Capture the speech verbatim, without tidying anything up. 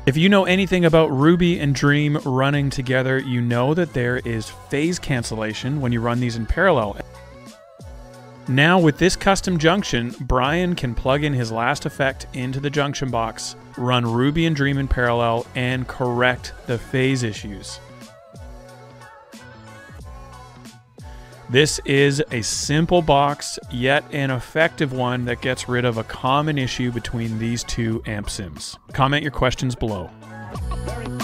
If you know anything about Ruby and Dream running together, you know that there is phase cancellation when you run these in parallel. Now with this custom junction, Brian can plug in his last effect into the junction box, run Ruby and Dream in parallel, and correct the phase issues. This is a simple box, yet an effective one that gets rid of a common issue between these two amp sims. Comment your questions below.